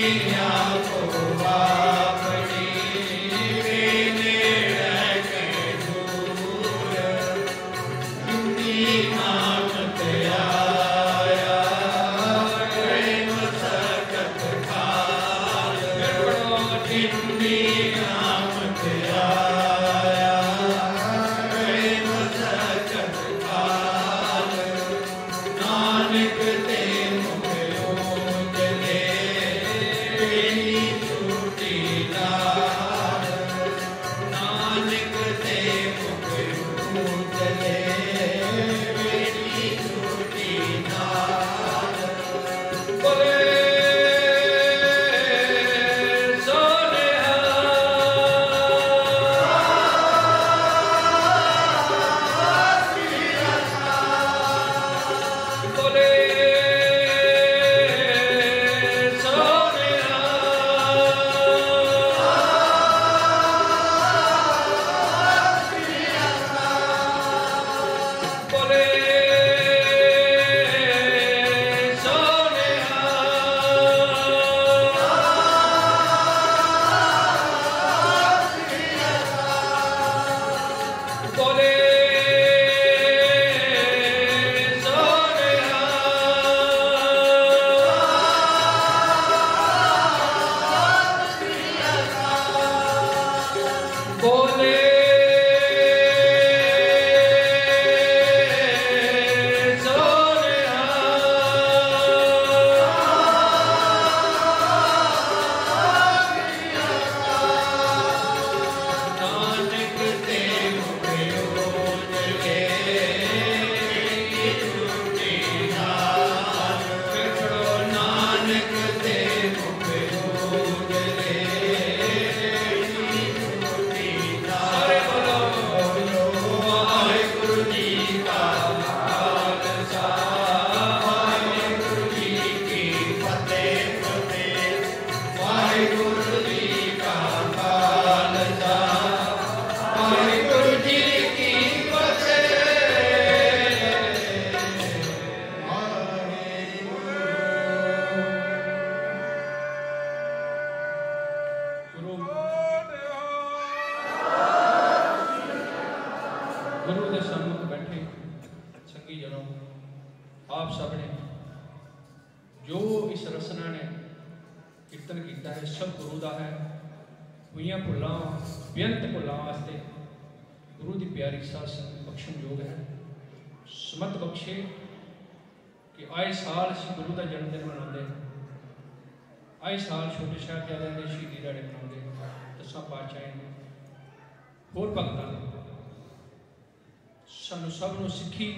ਸਾਨੂੰ ਸਭ ਨੂੰ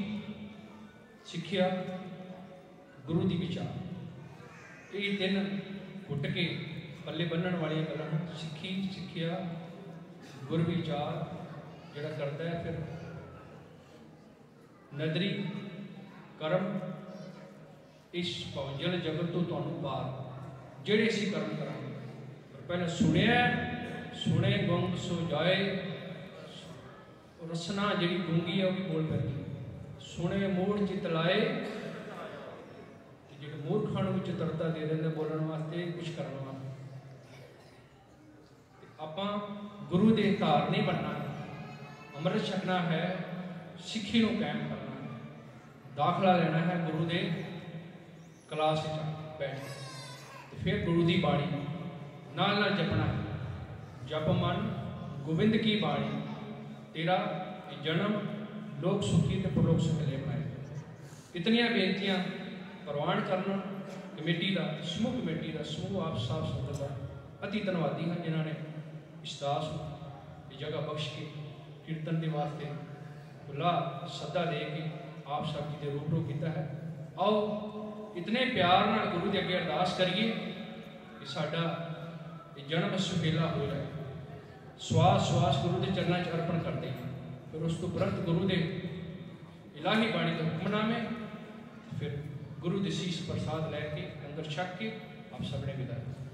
ਸਿੱਖਿਆ ਗੁਰੂ ਦੀ ਵਿਚਾਰ, ਇਹ ਤਿੰਨ ਘੁੱਟ ਕੇ ਪੱਲੇ ਬੰਨਣ ਵਾਲੀਆਂ ਗੱਲਾਂ ਹਨ। ਸਿੱਖਿਆ ਗੁਰ ਵਿਚਾਰ ਜਿਹੜਾ ਕਰਦਾ ਹੈ, ਫਿਰ ਨਦਰੀ ਕਰਮ ਇਸ ਭੌਂਜਲ ਜਗਤ ਤੋਂ ਤੁਹਾਨੂੰ ਪਾਰ ਜਿਹੜੇ ਅਸੀਂ ਕਰਮ ਕਰਾਂਗੇ। ਪਰ ਪਹਿਲਾਂ ਸੁਣੇ ਗੁੰਗ ਸੋ ਜਾਏ, ਰਸਨਾ ਜਿਹੜੀ ਗੂੰਗੀ ਹੈ ਉਹ ਵੀ ਬੋਲ ਪੈਂਦੀ। ਸੁਣੇ ਮੂੜ ਚਿਤ ਲਾਏ, ਜਿਹੜੇ ਮੂਰਖਾਂ ਨੂੰ ਚਤਰਤਾ ਦੇ ਦਿੰਦੇ ਬੋਲਣ ਵਾਸਤੇ, ਕੁਛ ਕਰਨ ਵਾਸਤੇ। ਆਪਾਂ ਗੁਰੂ ਦੇ ਧਾਰ ਨਹੀਂ ਬਣਨਾ, ਅੰਮ੍ਰਿਤ ਛਕਣਾ ਹੈ, ਸਿੱਖੀ ਨੂੰ ਕਾਇਮ ਕਰਨਾ ਹੈ, ਦਾਖਲਾ ਲੈਣਾ ਹੈ ਗੁਰੂ ਦੇ ਕਲਾਸ ਵਿੱਚ ਬੈਠ ਕੇ, ਫਿਰ ਗੁਰੂ ਦੀ ਬਾਣੀ ਨਾਲ ਨਾਲ ਜਪਣਾ ਹੈ। ਜਪ ਮਨ ਗੋਬਿੰਦ ਕੀ ਬਾਣੀ, तेरा जन्म लोक सुखी तो परलोक सुखले बनाए। इतनिया बेनतियां प्रवान करना कमेटी का समूह आप साफ संगत का अति धन्यवादी हैं, जिन्होंने इस दास जगह बख्श के कीर्तन के वास्ते खुला सदा दे के आप सब जी के रूबरू किया है। आओ इतने प्यार नाल गुरु के अगे अरदास करिए कि साडा जन्म सुहेला हो जाए। श्वास गुरु के चरणों च अर्पण करते हैं, फिर उस तो तुरंत गुरु के इलाही बाणी का हुक्मनामे, फिर गुरु के शीश प्रसाद लैके अंदर छक के आप सबने विदा।